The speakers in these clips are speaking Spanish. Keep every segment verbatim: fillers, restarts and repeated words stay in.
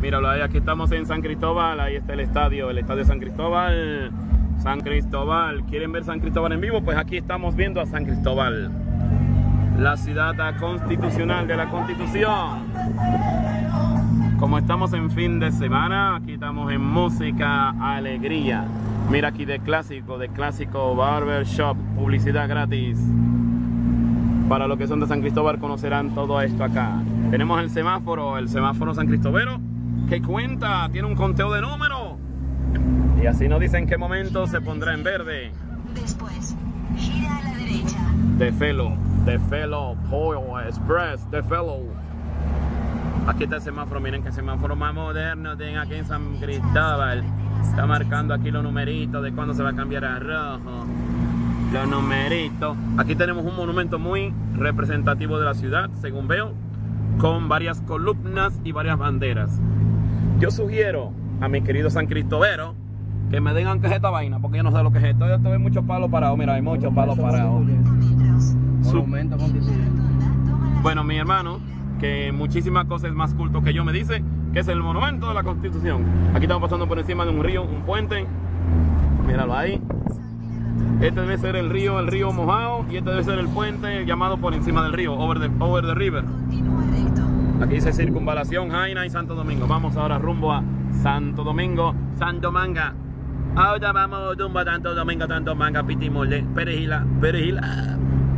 Míralo ahí, aquí estamos en San Cristóbal, ahí está el estadio, el estadio San Cristóbal. San Cristóbal, ¿quieren ver San Cristóbal en vivo? Pues aquí estamos viendo a San Cristóbal, la ciudad constitucional de la Constitución. Como estamos en fin de semana, aquí estamos en música, alegría. Mira aquí de clásico, de clásico Barber Shop, publicidad gratis. Para los que son de San Cristóbal conocerán todo esto acá. Tenemos el semáforo, el semáforo San Cristóbero, que cuenta, tiene un conteo de números. Y así nos dicen en qué momento se pondrá en verde. Después, gira a la derecha. The Fellow, The Fellow, Pollo Express, The Fellow. Aquí está el semáforo, miren que semáforo más moderno tienen aquí en San Cristóbal. Está marcando aquí los numeritos de cuándo se va a cambiar a rojo. Los numeritos. Aquí tenemos un monumento muy representativo de la ciudad, según veo, con varias columnas y varias banderas. Yo sugiero a mi querido San Cristóbero que me digan qué es esta vaina, porque yo no sé lo que es esto. Yo tengo muchos palos parados, mira, hay muchos palos parados. Monumento constituyente. Bueno, mi hermano, que muchísimas cosas más culto que yo, me dice que es el monumento de la Constitución. Aquí estamos pasando por encima de un río, un puente. Míralo ahí. Este debe ser el río, el río mojado, y este debe ser el puente llamado por encima del río, over the, over the river. Aquí dice Circunvalación, Jaina y Santo Domingo. Vamos ahora rumbo a Santo Domingo, Santo Manga. Ahora vamos rumbo a Santo Domingo, Santo Manga, Pitimole, Perejila, Perejila.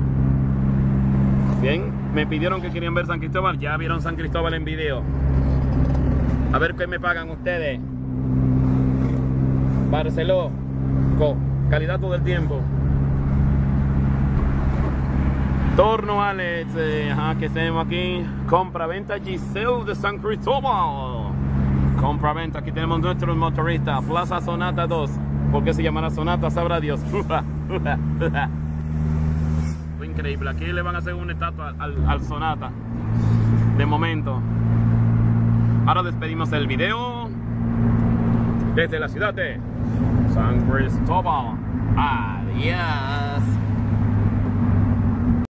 Bien, me pidieron que querían ver San Cristóbal, ya vieron San Cristóbal en video. A ver qué me pagan ustedes. Barceló, co, calidad todo el tiempo. Torno Alex, eh, ajá, que tenemos aquí. Compra-venta Giselle de San Cristóbal. Compra-venta, aquí tenemos nuestros motoristas. Plaza Sonata dos. ¿Por qué se llamará Sonata? Sabrá Dios. Fue increíble. Aquí le van a hacer una estatua al, al Sonata. De momento. Ahora despedimos el video desde la ciudad de San Cristóbal. Adiós.